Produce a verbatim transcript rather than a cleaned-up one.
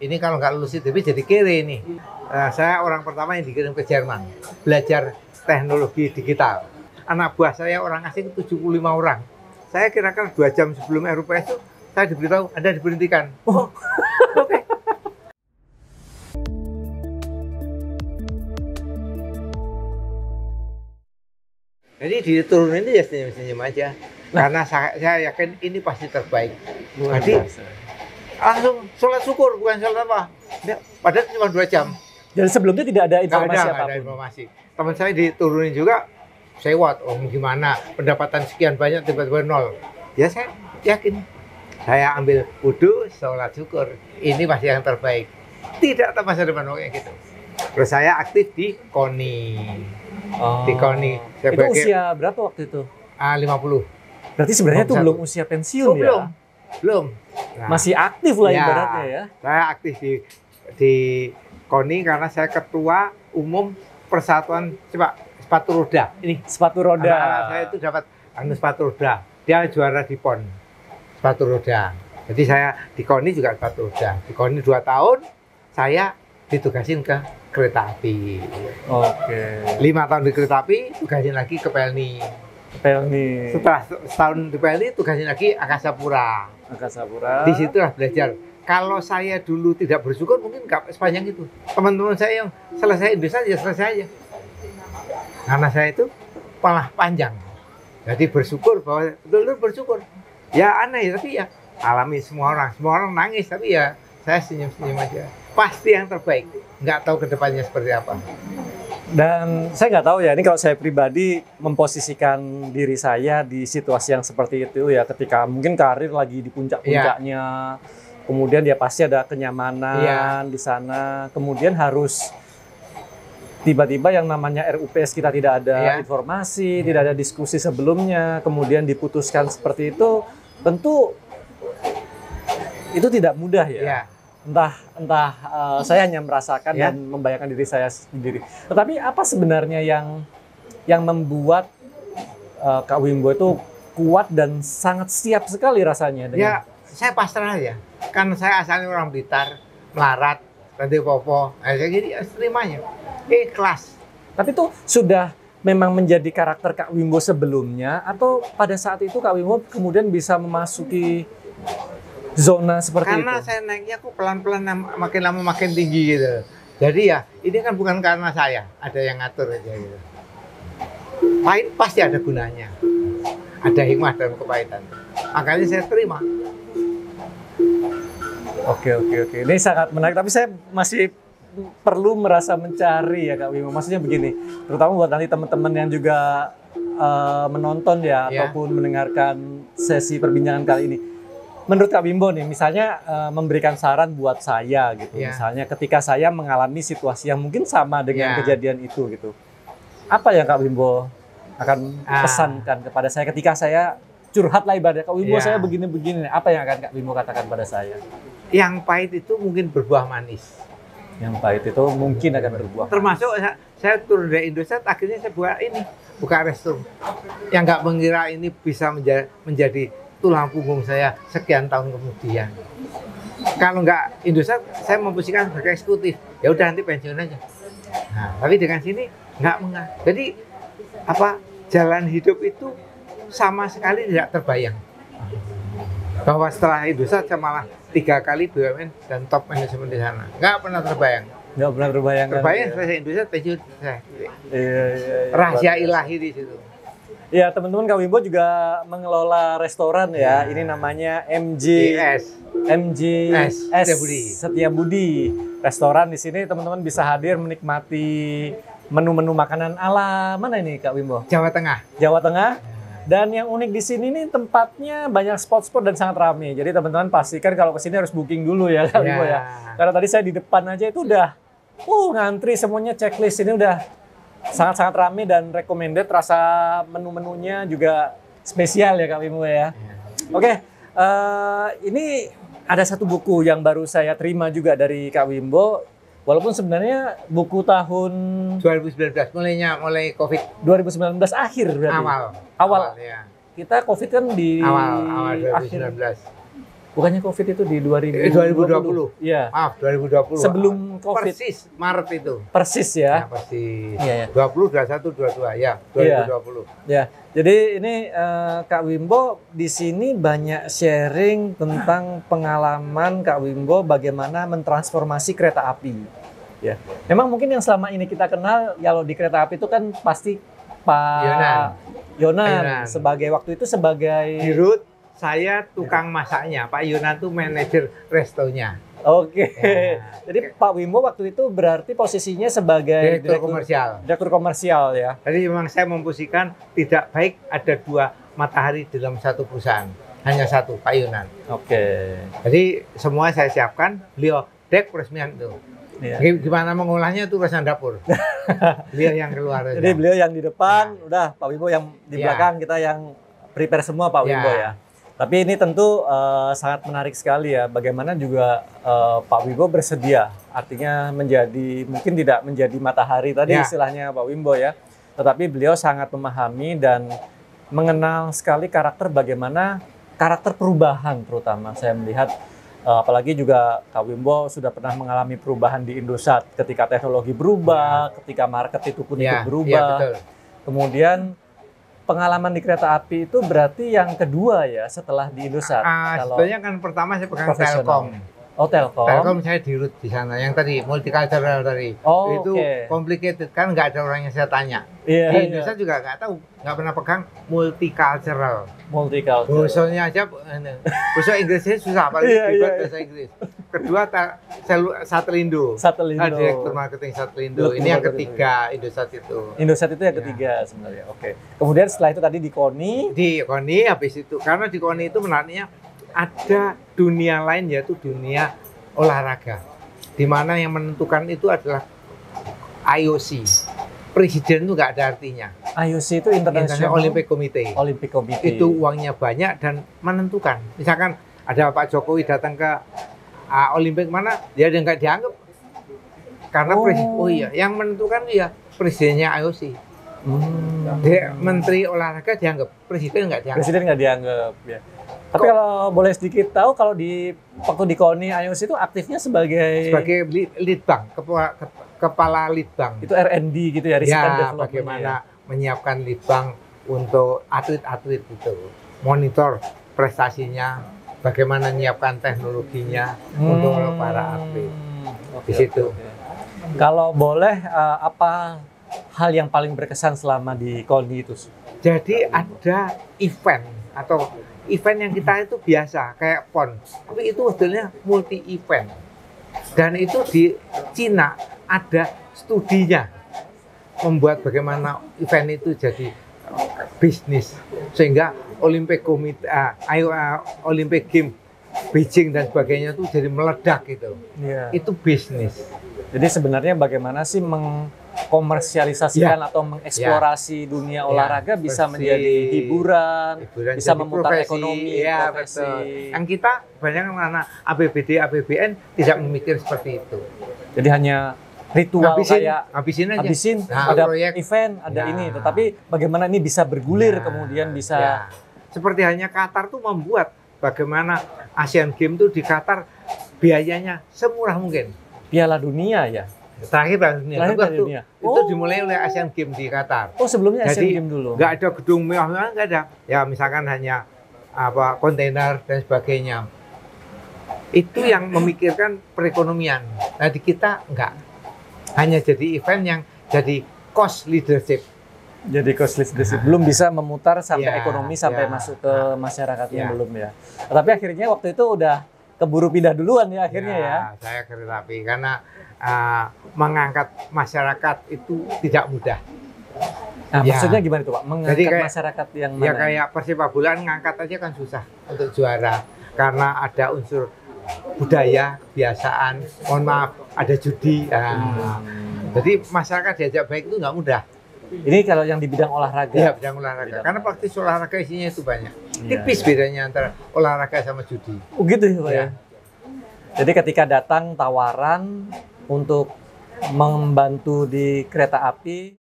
ini kalau nggak lulus I T B jadi kere ini. Nah, saya orang pertama yang dikirim ke Jerman belajar teknologi digital. Anak buah saya orang asing tujuh puluh lima orang. Saya kira-kira dua jam sebelum R U P S itu saya diberitahu Anda diberhentikan. Oh, oke. Okay. Jadi diturunin itu ya senyum-senyum aja. Nah, karena saya, saya yakin ini pasti terbaik. Jadi langsung sholat syukur, bukan sholat apa. Ya, padahal cuma dua jam. Dan sebelumnya tidak ada informasi ada, apapun? Ada informasi. Teman saya diturunin juga, sewot, oh gimana, pendapatan sekian banyak tiba-tiba nol. Ya saya yakin. Saya ambil wudhu, sholat syukur. Ini pasti yang terbaik. Tidak ada masa depan kayak gitu. Terus saya aktif di KONI. Oh. Di KONI. Itu usia berapa waktu itu? Ah, lima puluh. Berarti sebenarnya itu belum usia pensiun oh, ya? Belum. Belum. Nah, masih aktif lah ya, ibaratnya ya. Saya aktif di di KONI karena saya ketua umum Persatuan Sepak Sepatu Roda. Ini sepatu roda. Anak-anak saya itu dapat anu sepatu roda. Dia juara di P O N sepatu roda. Jadi saya di KONI juga sepatu roda. Di KONI dua tahun, saya ditugasin ke kereta api. Oke. Lima tahun di kereta api, tugasin lagi ke Pelni. Pelni. Setelah setahun di Pelni, tugasin lagi Angkasa Pura. Angkasa Pura. Di situlah belajar. Kalau saya dulu tidak bersyukur, mungkin nggak sepanjang itu. Teman-teman saya yang selesai Indonesia, ya selesai aja. Karena saya itu malah panjang. Jadi bersyukur bahwa betul-betul bersyukur. Ya aneh, tapi ya alami semua orang. Semua orang nangis, tapi ya saya senyum-senyum aja. Pasti yang terbaik. Nggak tahu ke depannya seperti apa. Dan saya nggak tahu ya, ini kalau saya pribadi memposisikan diri saya di situasi yang seperti itu ya, ketika mungkin karir lagi di puncak-puncaknya, ya. Kemudian ya pasti ada kenyamanan ya. Di sana, kemudian harus tiba-tiba yang namanya R U P S kita tidak ada ya. Informasi, ya. Tidak ada diskusi sebelumnya, kemudian diputuskan seperti itu, tentu itu tidak mudah ya. Ya. Entah entah uh, saya hanya merasakan ya. Dan membayangkan diri saya sendiri. Tetapi apa sebenarnya yang yang membuat uh, Kak Wimbo itu kuat dan sangat siap sekali rasanya dengan... Ya, saya pasrah aja. Kan saya asalnya orang Blitar, melarat, nanti popo. Nah, jadi terimanya ikhlas. Tapi itu sudah memang menjadi karakter Kak Wimbo sebelumnya atau pada saat itu Kak Wimbo kemudian bisa memasuki zona seperti karena itu? Karena saya naiknya kok pelan-pelan makin lama makin tinggi gitu. Jadi ya ini kan bukan karena saya, ada yang ngatur aja gitu. Pahit pasti ada gunanya. Ada hikmah dalam kepahitan. Makanya saya terima. Oke, oke, oke. Ini sangat menarik, tapi saya masih perlu merasa mencari ya Kak Wimbo. Maksudnya begini, terutama buat nanti teman-teman yang juga uh, menonton ya, ya, ataupun mendengarkan sesi perbincangan kali ini. Menurut Kak Wimbo nih, misalnya uh, memberikan saran buat saya gitu, yeah. Misalnya ketika saya mengalami situasi yang mungkin sama dengan yeah. Kejadian itu gitu, apa yang Kak Wimbo akan ah. pesankan kepada saya ketika saya curhat lah ibaratnya, Kak Wimbo yeah. saya begini-begini, apa yang akan Kak Wimbo katakan pada saya? Yang pahit itu mungkin berbuah manis. Yang pahit itu mungkin akan berbuah. Termasuk saya, saya turun dari Indonesia, akhirnya saya buat ini, buka restoran, yang nggak mengira ini bisa menjadi, menjadi tulang punggung saya sekian tahun kemudian. Kalau nggak Indosat, saya memposisikan sebagai eksekutif. Ya udah nanti pensiun aja. Nah, tapi dengan sini nggak mengah. Jadi apa jalan hidup itu sama sekali tidak terbayang. Bahwa setelah Indosat saya malah tiga kali B U M N dan top manajemen di sana. Nggak pernah terbayang. Nggak pernah terbayang. Terbayang ya. Saya Indosat pensiun saya. Iya, iya, iya, rahasia ilahi di situ. Ya teman-teman, Kak Wimbo juga mengelola restoran ya. Ya. Ini namanya M J S. M J S Setiabudi. Restoran di sini teman-teman bisa hadir menikmati menu-menu makanan ala mana ini Kak Wimbo? Jawa Tengah. Jawa Tengah. Dan yang unik di sini nih tempatnya banyak spot-spot dan sangat ramai. Jadi teman-teman pastikan kalau kesini harus booking dulu ya Kak Wimbo ya. Karena tadi saya di depan aja itu udah uh ngantri semuanya, checklist ini udah sangat-sangat ramai dan recommended, rasa menu-menunya juga spesial ya Kak Wimbo ya. Oke, okay, uh, ini ada satu buku yang baru saya terima juga dari Kak Wimbo. Walaupun sebenarnya buku tahun dua ribu sembilan belas, mulainya mulai COVID. dua ribu sembilan belas akhir berarti. Awal. Awal. Awal ya. Kita COVID kan di awal, awal dua ribu sembilan belas. Akhir. Bukannya COVID itu di dua ribu dua puluh? Eh, dua ribu dua puluh. Iya. Maaf, dua ribu dua puluh. Sebelum COVID. Persis Maret itu. Persis ya. Ya persis. Iya, iya. dua puluh, dua puluh satu, dua puluh dua ya, dua ribu dua puluh. Ya. Jadi ini eh, Kak Wimbo di sini banyak sharing tentang pengalaman Kak Wimbo bagaimana mentransformasi kereta api. Ya. Memang mungkin yang selama ini kita kenal kalau di kereta api itu kan pasti Pak Yonan. Yonan, Yonan. sebagai waktu itu sebagai Di Rut, saya tukang masaknya. Pak Yonan tuh manajer restonya. Oke. Ya. Jadi Pak Wimbo waktu itu berarti posisinya sebagai Direktur komersial. Direktur komersial ya. Jadi memang saya memposisikan tidak baik ada dua matahari dalam satu perusahaan. Hanya satu, Pak Yonan. Oke. Jadi semua saya siapkan, beliau dek peresmian itu. Iya. Gimana mengolahnya itu urusan dapur. Beliau yang keluar. Jadi beliau yang di depan, udah Pak Wimbo yang di Ya. belakang, kita yang prepare semua Pak Ya. Wimbo ya. Tapi ini tentu eh, sangat menarik sekali ya, bagaimana juga eh, Pak Wimbo bersedia, artinya menjadi, mungkin tidak menjadi matahari tadi Ya. istilahnya Pak Wimbo ya, tetapi beliau sangat memahami dan mengenal sekali karakter bagaimana, karakter perubahan terutama saya melihat, eh, apalagi juga Kak Wimbo sudah pernah mengalami perubahan di Indosat, ketika teknologi berubah, ketika market itu pun ikut Ya, berubah, ya, betul. kemudian pengalaman di kereta api itu berarti yang kedua ya setelah di Indosat. Ah, Kalau sebenarnya kan pertama saya pegang profesional. Telkom. Oh, Telkom. Telkom saya di Rut di sana. Yang tadi multicultural tadi. Oh, itu oke. complicated kan nggak ada orang yang saya tanya. Iya, Di iya. Indonesia juga nggak tahu, nggak pernah pegang multicultural. Multicultural. Bahasanya aja, eh, bahasa Inggrisnya susah paling Iya, ribet iya, iya. bahasa Inggris. Kedua ta- selu- Satelindo. Satelindo. Ah, Direktur marketing Satelindo. Direktur Ini yang marketing. ketiga Indosat itu. Indosat itu yang Ya. ketiga sebenarnya. Oke. Kemudian setelah itu tadi di Koni. Di Koni habis itu karena di Koni itu menariknya ada dunia lain yaitu dunia olahraga, di mana yang menentukan itu adalah I O C. Presiden itu nggak ada artinya. I O C itu International International Olympic Committee. Olympic Committee. Itu uangnya banyak dan menentukan. Misalkan ada Pak Jokowi datang ke uh, Olimpik mana, dia ada nggak dianggap karena Oh. presiden. Oh iya, yang menentukan ya presidennya I O C. Hmm. Dia, Menteri olahraga dianggap, presiden nggak dianggap. Presiden nggak dianggap ya. Tapi kalau boleh sedikit tahu, kalau di waktu di Koni I O C itu aktifnya sebagai, Sebagai lead, lead bank, kepala, kepala lead bank. itu R and D gitu ya, riset and Ya, development. bagaimana Ya. menyiapkan lead bank untuk atlet-atlet itu, monitor prestasinya, bagaimana menyiapkan teknologinya untuk para atlet. Oke, Di situ. oke, oke. Kalau boleh, eh, apa hal yang paling berkesan selama di Koni itu? Jadi ada event atau event yang kita itu biasa kayak P O N, tapi itu modelnya multi event. Dan itu di Cina ada studinya membuat bagaimana event itu jadi bisnis sehingga Olympic Committee, uh, uh, Olympic Game Beijing dan sebagainya itu jadi meledak gitu. Iya. Itu bisnis. Jadi sebenarnya bagaimana sih mengkomersialisasikan Ya. atau mengeksplorasi dunia Ya, olahraga bisa bersih. menjadi hiburan, Hiburan bisa jadi memutar profesi. ekonomi, Ya, profesi. betul. Yang kita banyak karena A P B D, A P B N tidak memikir seperti itu. Jadi hanya ritual Habisin, kayak habisin aja. habisin, Nah, ada proyek. event, ada Ya. ini. Tetapi bagaimana ini bisa bergulir Ya, kemudian bisa ya. Seperti hanya Qatar tuh membuat bagaimana Asian Games tuh di Qatar biayanya semurah mungkin. Piala Dunia ya. Terakhir Piala Dunia. Terakhir Tapi Piala waktu Dunia. itu Oh. dimulai oleh Asian Games di Qatar. Oh, sebelumnya Asian Jadi Games dulu. nggak ada gedung mewah-mewah, nggak ada. Ya misalkan hanya apa kontainer dan sebagainya. Itu yang memikirkan perekonomian. Nah di kita enggak. Hanya jadi event yang jadi cost leadership. Jadi cost leadership belum bisa memutar sampai Ya, ekonomi sampai ya. masuk ke masyarakatnya Ya. belum ya. Tapi akhirnya waktu itu udah keburu pindah duluan ya akhirnya ya. Saya kereta api karena uh, mengangkat masyarakat itu tidak mudah. Nah, Ya. maksudnya gimana tuh Pak? Mengangkat Jadi kayak- masyarakat yang mana? Ya kayak Persepak Bola ngangkat aja kan susah untuk juara karena ada unsur budaya, kebiasaan. Mohon maaf, ada judi. Nah, Hmm. Jadi masyarakat diajak baik itu nggak mudah. Ini kalau yang di bidang olahraga. Iya, bidang olahraga. Bidang Karena praktis olahraga isinya itu banyak. Iya, Tipis iya. bedanya antara olahraga sama judi. Oh, gitu ya Pak ya. Ya. Jadi ketika datang tawaran untuk membantu di kereta api